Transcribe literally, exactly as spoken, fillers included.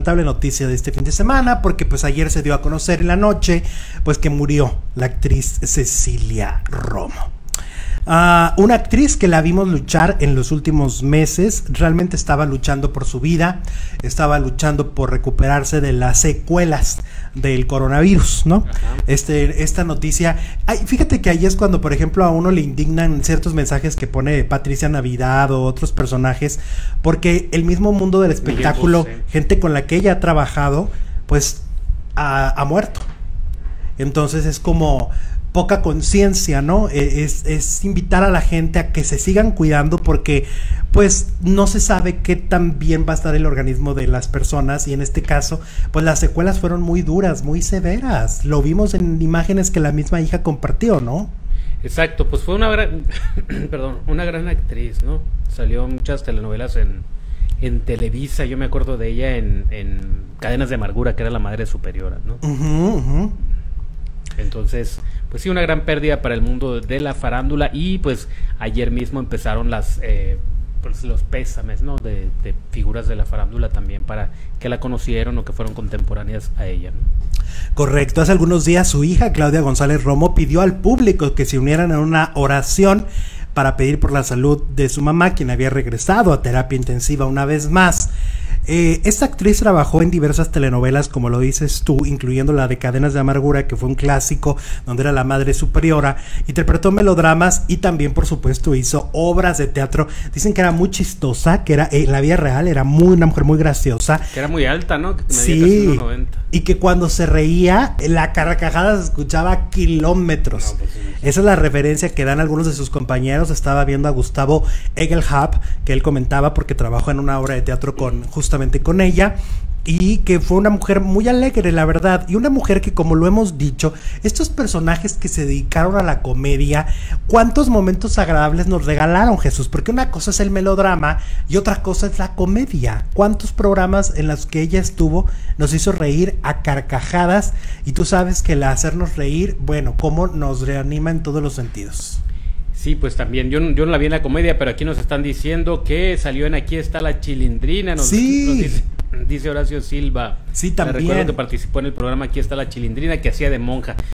lamentable noticia de este fin de semana, porque pues ayer se dio a conocer en la noche pues que murió la actriz Cecilia Romo. Uh, una actriz que la vimos luchar en los últimos meses, realmente estaba luchando por su vida, estaba luchando por recuperarse de las secuelas del coronavirus, ¿no? Este, esta noticia, ay, fíjate que ahí es cuando, por ejemplo, a uno le indignan ciertos mensajes que pone Patricia Navidad o otros personajes, porque el mismo mundo del espectáculo, gente con la que ella ha trabajado, pues ha, ha muerto. Entonces es como poca conciencia, ¿no? Es, es invitar a la gente a que se sigan cuidando, porque pues no se sabe qué tan bien va a estar el organismo de las personas, y en este caso pues las secuelas fueron muy duras, muy severas. Lo vimos en imágenes que la misma hija compartió, ¿no? Exacto, pues fue una gran perdón, una gran actriz, ¿no? Salió en muchas telenovelas en, en Televisa. Yo me acuerdo de ella en, en Cadenas de Amargura, que era la madre superiora, ¿no? Uh-huh, uh-huh. Entonces, pues sí, una gran pérdida para el mundo de la farándula. Y pues ayer mismo empezaron las eh, pues los pésames, ¿no? De, de figuras de la farándula también, para que la conocieron o que fueron contemporáneas a ella, ¿no? Correcto. Hace algunos días su hija, Claudia González Romo, pidió al público que se unieran en una oración para pedir por la salud de su mamá, quien había regresado a terapia intensiva una vez más. Eh, esta actriz trabajó en diversas telenovelas, como lo dices tú, incluyendo la de Cadenas de Amargura, que fue un clásico, donde era la madre superiora. Interpretó melodramas y también, por supuesto, hizo obras de teatro. Dicen que era muy chistosa, que era en eh, la vida real era muy una mujer muy graciosa. Que era muy alta, ¿no? Que sí, casi uno noventa. Y que cuando se reía, la carcajada se escuchaba a kilómetros. No, pues sí, sí. Esa es la referencia que dan algunos de sus compañeros. Estaba viendo a Gustavo Egelhab, que él comentaba porque trabajó en una obra de teatro con justamente con ella, y que fue una mujer muy alegre, la verdad, y una mujer que, como lo hemos dicho, estos personajes que se dedicaron a la comedia, cuántos momentos agradables nos regalaron, Jesús, porque una cosa es el melodrama y otra cosa es la comedia. Cuántos programas en los que ella estuvo nos hizo reír a carcajadas, y tú sabes que el hacernos reír, bueno, cómo nos reanima en todos los sentidos. Sí, pues también, yo, yo no la vi en la comedia, pero aquí nos están diciendo que salió en Aquí está la Chilindrina, nos, sí. nos dice, dice Horacio Silva. Sí, también. Me recuerdo que participó en el programa Aquí está la Chilindrina, que hacía de monja.